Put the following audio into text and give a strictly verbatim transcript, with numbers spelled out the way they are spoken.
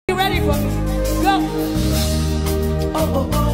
You ready for me? Go. Oh, oh, oh.